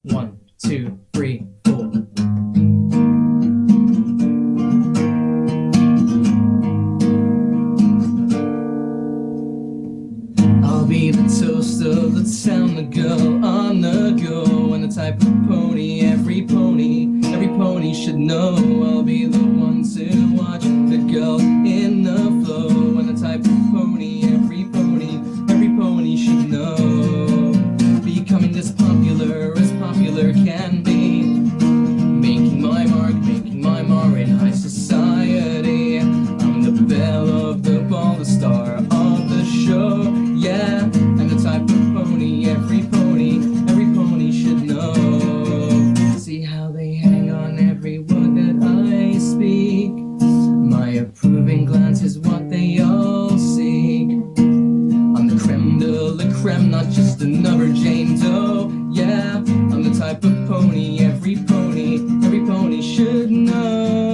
One, two, three, four. I'll be the toast of the town, the girl on the go, and the type of pony every pony should know. I'll be the one to watch the girl in the flow, and the type of pony every pony should know. Becoming as popular can be, making my mark in high society. I'm the belle of the ball, the star of the show, yeah. And the type of pony every pony should know. See how they hang on every word that I speak. My approving glance is what they all seek. I'm the creme de la creme, not just another Jane Doe, yeah. I'm the type of pony every pony should know.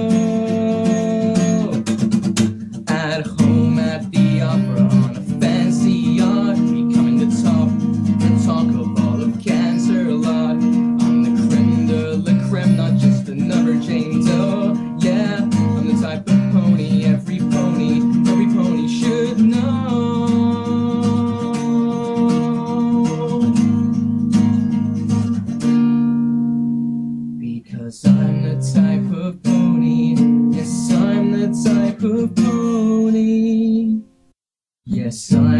At home, at the opera, on a fancy yacht, becoming the talk of all of cancer lot. I'm the creme de la creme, not just another Jane Doe, yeah. I'm the type of pony every pony should know. Because I'm the type of pony, yes, I'm the type of pony. Yes, I'm